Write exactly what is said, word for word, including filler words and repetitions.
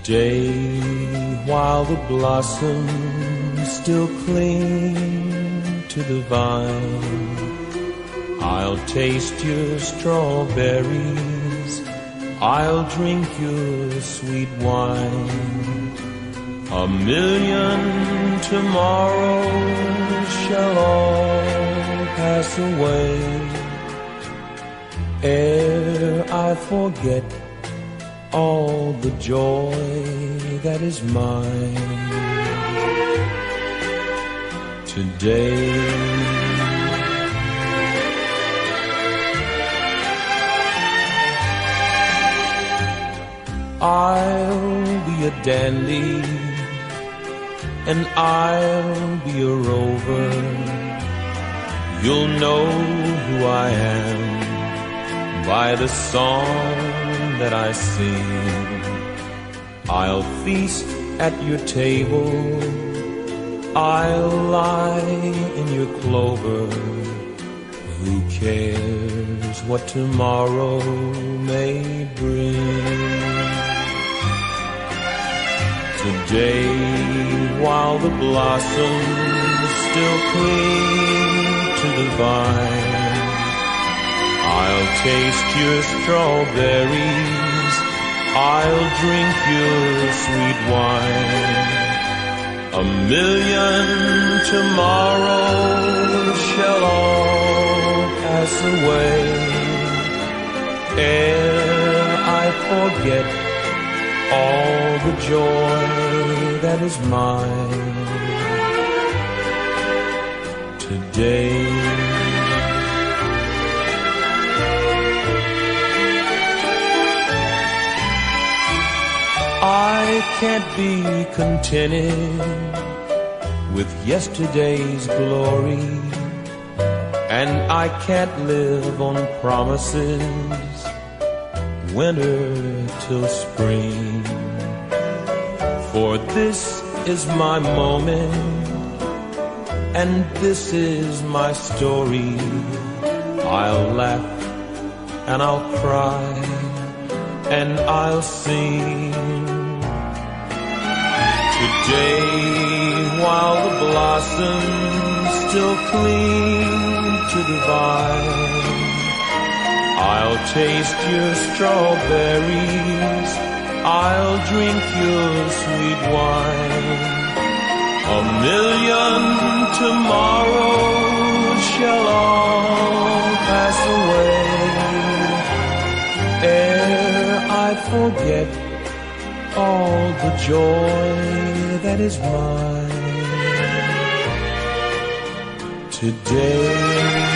Today, while the blossoms still cling to the vine, I'll taste your strawberries, I'll drink your sweet wine. A million tomorrows shall all pass away ere I forget all the joy that is mine. Today, I'll be a dandy and I'll be a rover. You'll know who I am by the song that I sing. I'll feast at your table, I'll lie in your clover. Who cares what tomorrow may bring? Today, while the blossoms still cling to the vine, I'll taste your strawberries, I'll drink your sweet wine. A million tomorrows shall all pass away ere I forget all the joy that is mine. Today, I can't be contented with yesterday's glory, and I can't live on promises, winter till spring. For this is my moment, and this is my story. I'll laugh and I'll cry and I'll sing. Today, while the blossoms still cling to the vine, I'll taste your strawberries, I'll drink your sweet wine. A million tomorrows shall all pass away ere I forget all the joy that is mine. Today,